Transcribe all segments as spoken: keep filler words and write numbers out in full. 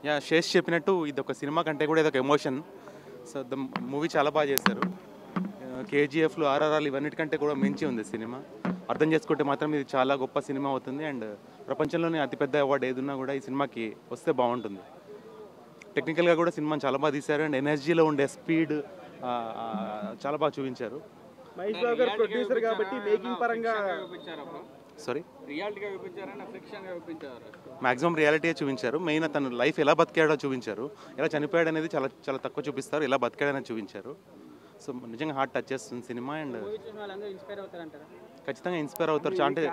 Yeah Sesh చెప్పినట్టు ఇది ఒక సినిమా కంటే కూడా ఇది ఒక ఎమోషన్. సో ద మూవీ చాలా బాగా చేశారు. కేజీఎఫ్లు ఆర్ఆర్ఆర్లు ఇవన్నిటికంటే కూడా మించి ఉంది సినిమా. అర్థం చేసుకుంటే మాత్రం ఇది చాలా గొప్ప సినిమా అవుతుంది. అండ్ ప్రపంచంలోనే అతిపెద్ద అవార్డు ఏదున్నా కూడా ఈ సినిమాకి వస్తే బాగుంటుంది. టెక్నికల్గా కూడా సినిమాని చాలా బాగా తీశారు. అండ్ ఎనర్జీలో ఉండే స్పీడ్ చాలా బాగా చూపించారు. మహేష్ బాబు గారు ప్రొడ్యూసర్ కాబట్టి మేకింగ్ పరంగా సారీ రియాలిటీగా చూపించారా ఫిక్షన్గా చూపించారా? మ్యాక్సిమం రియాలిటీయే చూపించారు. మెయిన్ తన లైఫ్ ఎలా బతికాడో చూపించారు. ఎలా చనిపోయాడు అనేది చాలా చాలా తక్కువ చూపిస్తారు. ఎలా బతికాడనేది చూపించారు. సో నిజంగా హార్ట్ టచ్ చేస్తుంది సినిమా. అండ్ ఖచ్చితంగా ఇన్స్పైర్ అవుతారు. అంటే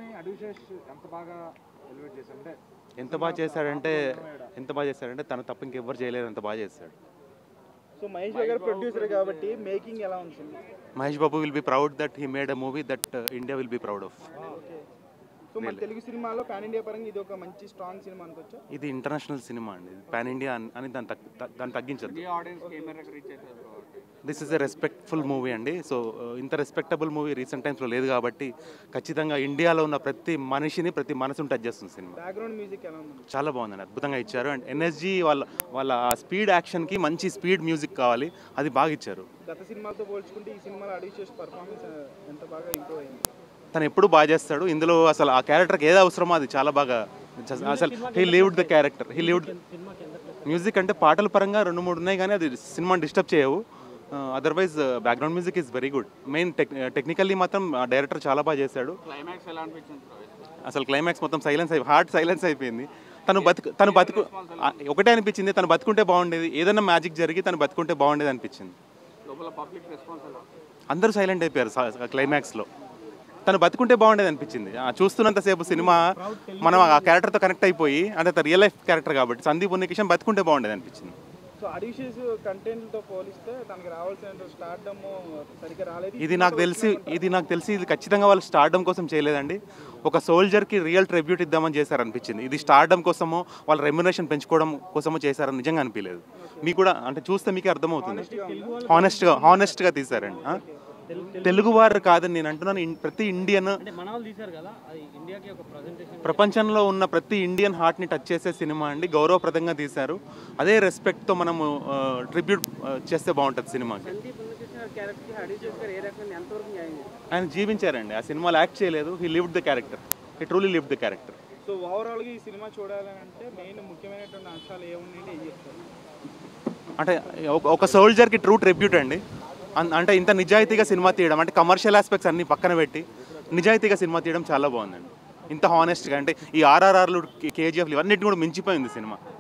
ఎంత బాగా చేశాడంటే ఎంత బాగా చేశాడంటే తన తప్ప ఇంకెవ్వరు చేయలేరు, అంత బాగా చేశాడు. సో మహేష్ బాబు గారు ప్రొడ్యూసర్ కాబట్టి మేకింగ్ ఎలా ఉంది? Mahesh Babu will be proud that he made a movie that India will be proud of. So మన తెలుగు సినిమాలో పాన్ ఇండియా పరంగా ఇది ఒక మంచి స్ట్రాంగ్ సినిమా అనుకోవచ్చా? ఇది ఇంటర్నేషనల్ సినిమా అండి. పాన్ ఇండియా అని దాన్ని దాన్ని తగ్గించదు. This is a respectful movie అండి. సో ఇంత రెస్పెక్టబుల్ మూవీ రీసెంట్ టైమ్స్లో లేదు కాబట్టి ఖచ్చితంగా ఇండియాలో ఉన్న ప్రతి మనిషిని ప్రతి మనసుని టచ్ చేస్తుంది సినిమా. బ్యాక్గ్రౌండ్ మ్యూజిక్ ఎలా ఉంది? చాలా బాగుందండి, అద్భుతంగా ఇచ్చారు. అండ్ ఎనర్జీ వాళ్ళ వాళ్ళ స్పీడ్ యాక్షన్కి మంచి స్పీడ్ మ్యూజిక్ కావాలి, అది బాగా ఇచ్చారు. గత సినిమాలతో పోల్చుకుంటే ఈ సినిమాలో అడివి శేష్ పర్ఫార్మెన్స్ ఎంత బాగా ఇంప్రూవ్ అయింది? తను ఎప్పుడు బాగా చేస్తాడు. ఇందులో అసలు ఆ క్యారెక్టర్కి ఏదో అవసరమో అది చాలా బాగా అసలు he lived the character he lived. Music అంటే పాటల పరంగా రెండు మూడు ఉన్నాయి కానీ అది సినిమాని డిస్టర్బ్ చేయవు. Otherwise background music is very good. Main tech technically మాత్రం డైరెక్టర్ చాలా బాగా చేశాడు. అసలు క్లైమాక్స్ మొత్తం సైలెన్స్ అయిపోయి హార్ట్ సైలెన్స్ అయిపోయింది. తను బతుకు తను బతుకు ఒకటే అనిపించింది, తను బతుకుంటే బాగుండేది, ఏదైనా మ్యాజిక్ జరిగి తను బతుకుంటే బాగుండేది అనిపించింది. అందరూ సైలెంట్ అయిపోయారు క్లైమాక్స్లో. తను బతుకుంటే బాగుండేది అనిపించింది. చూస్తున్నంతసేపు సినిమా మనం ఆ క్యారెక్టర్తో కనెక్ట్ అయిపోయి, అంటే రియల్ లైఫ్ క్యారెక్టర్ కాబట్టి సందీప్ ఉన్నకిషన్ బతుకుంటే బాగుండేది అనిపించింది. సో అడివి శేష్ కంటెంట్తో పోలిస్తే తనకి రావాల్సిన స్టార్డమ్ సరిగ్గా రాలేదు. ఇది నాకు తెలిసి ఇది నాకు తెలిసి ఇది ఖచ్చితంగా వాళ్ళు స్టార్డమ్ కోసం చేయలేదండి. ఒక సోల్జర్కి రియల్ ట్రిబ్యూట్ ఇద్దామని చేశారనిపించింది. ఇది స్టార్డమ్ కోసమో వాళ్ళ రెమ్యునరేషన్ పెంచుకోవడం కోసమో చేశారని నిజంగా అనిపించలేదు. మీకు కూడా అంటే చూస్తే మీకే అర్థమవుతుంది. హానెస్ట్గా హానెస్ట్గా తీశారండి. తెలుగు వారు కాదని నేను అంటున్నాను. ప్రతి ఇండియన్ ప్రపంచంలో ఉన్న ప్రతి ఇండియన్ హార్ట్ని టచ్ చేసే సినిమా అండి. గౌరవప్రదంగా తీశారు. అదే రెస్పెక్ట్తో మనము ట్రిబ్యూట్ చేస్తే బాగుంటుంది సినిమాకి. ఆయన జీవించారండి, ఆ సినిమాలో యాక్ట్ చేయలేదు. He lived the character he truly lived the character. So ఓవరాల్గా ఈ సినిమా చూడాలంటే మెయిన్ ముఖ్యమైనటువంటి అంశాలు ఏమున్నాయంటే ఏం చెప్తారు? అంటే ఒక సోల్జర్కి ట్రూ ట్రిబ్యూట్ అండి. అంటే ఇంత నిజాయితీగా సినిమా తీయడం, అంటే కమర్షియల్ ఆస్పెక్ట్స్ అన్ని పక్కన పెట్టి నిజాయితీగా సినిమా తీయడం చాలా బాగుందండి. ఇంత హానెస్ట్గా అంటే ఈ ఆర్ఆర్ఆర్లు కేజీఎఫ్లు ఇవన్నిటిని కూడా మించిపోయింది సినిమా.